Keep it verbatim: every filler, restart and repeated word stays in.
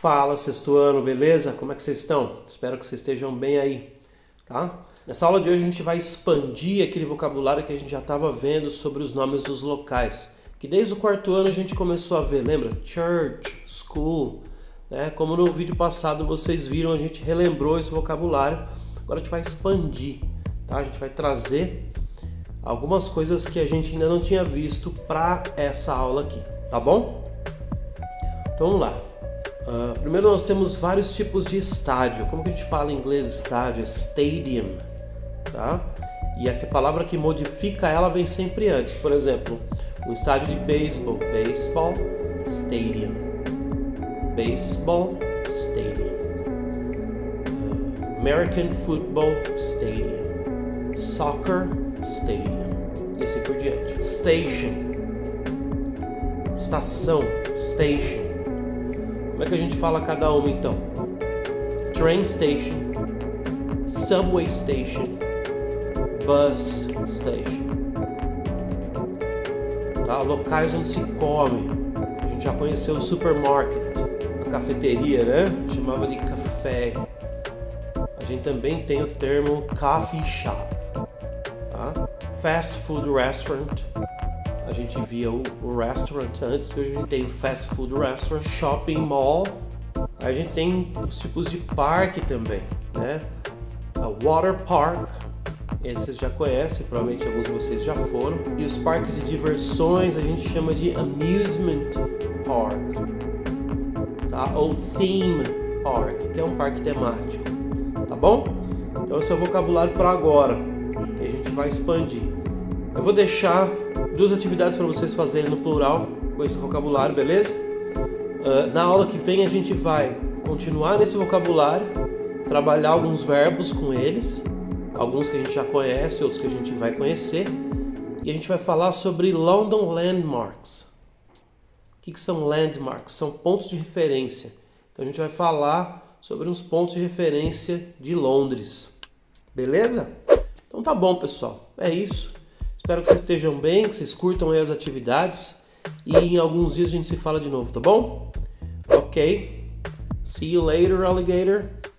Fala, sexto ano, beleza? Como é que vocês estão? Espero que vocês estejam bem aí, tá? Nessa aula de hoje a gente vai expandir aquele vocabulário que a gente já estava vendo sobre os nomes dos locais, que desde o quarto ano a gente começou a ver, lembra? Church, school, né? Como no vídeo passado vocês viram, a gente relembrou esse vocabulário. Agora a gente vai expandir, tá? A gente vai trazer algumas coisas que a gente ainda não tinha visto para essa aula aqui, tá bom? Então vamos lá. Uh, primeiro nós temos vários tipos de estádio. Como que a gente fala em inglês estádio? É stadium, tá? E a palavra que modifica ela vem sempre antes. Por exemplo, um estádio de beisebol, baseball stadium, baseball stadium, uh, American football stadium, soccer stadium, e assim por diante. Station, estação, station. Como é que a gente fala cada uma então? Train station, subway station, bus station. Tá? Locais onde se come. A gente já conheceu o supermarket, a cafeteria, né? Chamava de café. A gente também tem o termo coffee shop. Tá? Fast food restaurant. A gente via o, o restaurant antes, hoje a gente tem o fast food restaurant, shopping mall. Aí a gente tem os tipos de parque também, né? A water park, esses vocês já conhecem, provavelmente alguns de vocês já foram. E os parques de diversões a gente chama de amusement park, tá? Ou theme park, que é um parque temático, tá bom? Então esse é o vocabulário para agora, que a gente vai expandir. Eu vou deixar duas atividades para vocês fazerem no plural com esse vocabulário, beleza? Uh, na aula que vem a gente vai continuar nesse vocabulário, trabalhar alguns verbos com eles, alguns que a gente já conhece, outros que a gente vai conhecer, e a gente vai falar sobre London Landmarks. O que, que são landmarks? São pontos de referência. Então a gente vai falar sobre uns pontos de referência de Londres, beleza? Então tá bom, pessoal, é isso. Espero que vocês estejam bem, que vocês curtam aí as atividades e em alguns dias a gente se fala de novo, tá bom? Ok. See you later, alligator.